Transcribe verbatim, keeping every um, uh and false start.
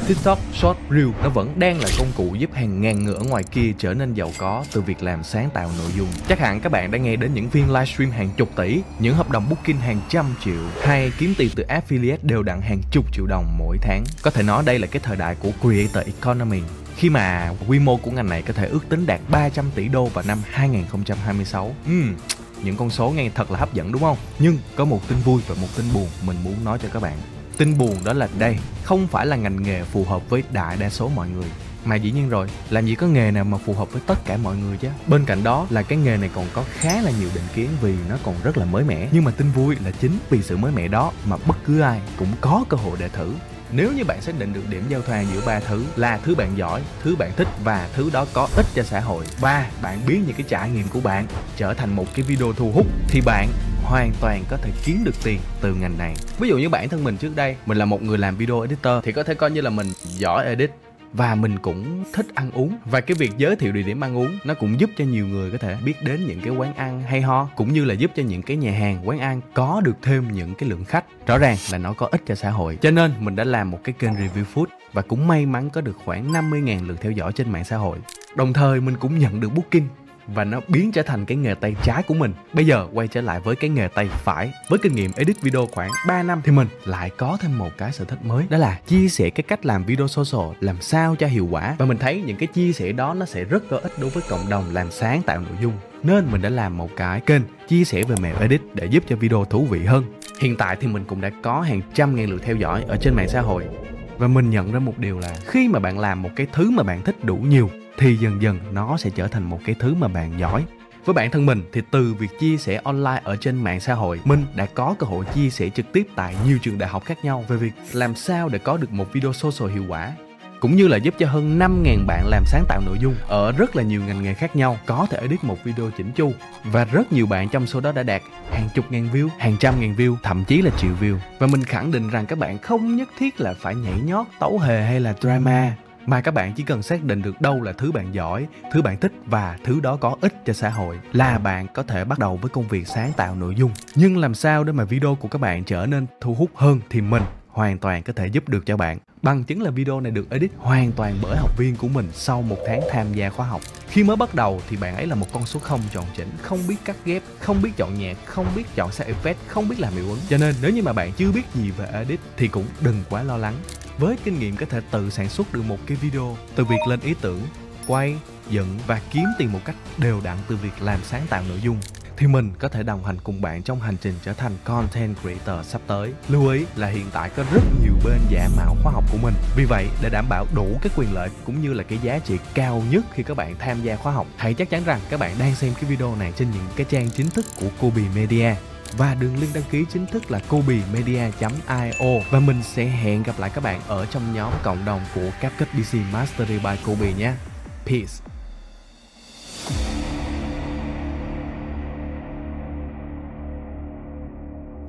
TikTok Short Reel nó vẫn đang là công cụ giúp hàng ngàn người ở ngoài kia trở nên giàu có từ việc làm sáng tạo nội dung. Chắc hẳn các bạn đã nghe đến những phiên livestream hàng chục tỷ, những hợp đồng booking hàng trăm triệu, hay kiếm tiền từ affiliate đều đặn hàng chục triệu đồng mỗi tháng. Có thể nói đây là cái thời đại của Creator Economy, khi mà quy mô của ngành này có thể ước tính đạt ba trăm tỷ đô vào năm hai nghìn không trăm hai mươi sáu. Uhm, những con số nghe thật là hấp dẫn đúng không? Nhưng có một tin vui và một tin buồn mình muốn nói cho các bạn. Tin buồn đó là đây không phải là ngành nghề phù hợp với đại đa số mọi người. Mà dĩ nhiên rồi, làm gì có nghề nào mà phù hợp với tất cả mọi người chứ. Bên cạnh đó là cái nghề này còn có khá là nhiều định kiến vì nó còn rất là mới mẻ. Nhưng mà tin vui là chính vì sự mới mẻ đó mà bất cứ ai cũng có cơ hội để thử. Nếu như bạn xác định được điểm giao thoa giữa ba thứ là thứ bạn giỏi, thứ bạn thích và thứ đó có ích cho xã hội, và bạn biến những cái trải nghiệm của bạn trở thành một cái video thu hút, thì bạn hoàn toàn có thể kiếm được tiền từ ngành này. Ví dụ như bản thân mình trước đây, mình là một người làm video editor thì có thể coi như là mình giỏi edit và mình cũng thích ăn uống, và cái việc giới thiệu địa điểm ăn uống nó cũng giúp cho nhiều người có thể biết đến những cái quán ăn hay ho, cũng như là giúp cho những cái nhà hàng quán ăn có được thêm những cái lượng khách. Rõ ràng là nó có ích cho xã hội, cho nên mình đã làm một cái kênh review food và cũng may mắn có được khoảng năm mươi nghìn lượt theo dõi trên mạng xã hội. Đồng thời mình cũng nhận được booking và nó biến trở thành cái nghề tay trái của mình. Bây giờ quay trở lại với cái nghề tay phải. Với kinh nghiệm edit video khoảng ba năm thì mình lại có thêm một cái sở thích mới, đó là chia sẻ cái cách làm video social làm sao cho hiệu quả. Và mình thấy những cái chia sẻ đó nó sẽ rất có ích đối với cộng đồng làm sáng tạo nội dung, nên mình đã làm một cái kênh chia sẻ về mẹo edit để giúp cho video thú vị hơn. Hiện tại thì mình cũng đã có hàng trăm ngàn lượt theo dõi ở trên mạng xã hội. Và mình nhận ra một điều là khi mà bạn làm một cái thứ mà bạn thích đủ nhiều thì dần dần nó sẽ trở thành một cái thứ mà bạn giỏi. Với bản thân mình thì từ việc chia sẻ online ở trên mạng xã hội, mình đã có cơ hội chia sẻ trực tiếp tại nhiều trường đại học khác nhau về việc làm sao để có được một video social hiệu quả, cũng như là giúp cho hơn năm nghìn bạn làm sáng tạo nội dung ở rất là nhiều ngành nghề khác nhau có thể edit một video chỉnh chu. Và rất nhiều bạn trong số đó đã đạt hàng chục ngàn view, hàng trăm ngàn view, thậm chí là triệu view. Và mình khẳng định rằng các bạn không nhất thiết là phải nhảy nhót, tấu hề hay là drama, mà các bạn chỉ cần xác định được đâu là thứ bạn giỏi, thứ bạn thích và thứ đó có ích cho xã hội là bạn có thể bắt đầu với công việc sáng tạo nội dung. Nhưng làm sao để mà video của các bạn trở nên thu hút hơn thì mình hoàn toàn có thể giúp được cho bạn. Bằng chứng là video này được edit hoàn toàn bởi học viên của mình sau một tháng tham gia khóa học. Khi mới bắt đầu thì bạn ấy là một con số không tròn chỉnh, không biết cắt ghép, không biết chọn nhạc, không biết chọn sound effect, không biết làm hiệu ứng. Cho nên nếu như mà bạn chưa biết gì về edit thì cũng đừng quá lo lắng. Với kinh nghiệm có thể tự sản xuất được một cái video từ việc lên ý tưởng, quay, dựng và kiếm tiền một cách đều đặn từ việc làm sáng tạo nội dung, thì mình có thể đồng hành cùng bạn trong hành trình trở thành content creator sắp tới. Lưu ý là hiện tại có rất nhiều bên giả mạo khóa học của mình. Vì vậy, để đảm bảo đủ cái quyền lợi cũng như là cái giá trị cao nhất khi các bạn tham gia khóa học, hãy chắc chắn rằng các bạn đang xem cái video này trên những cái trang chính thức của Kobe Media. Và đường link đăng ký chính thức là kobemedia chấm i o. Và mình sẽ hẹn gặp lại các bạn ở trong nhóm cộng đồng của CapCut đê xê Mastery by Kobe nhé. Peace.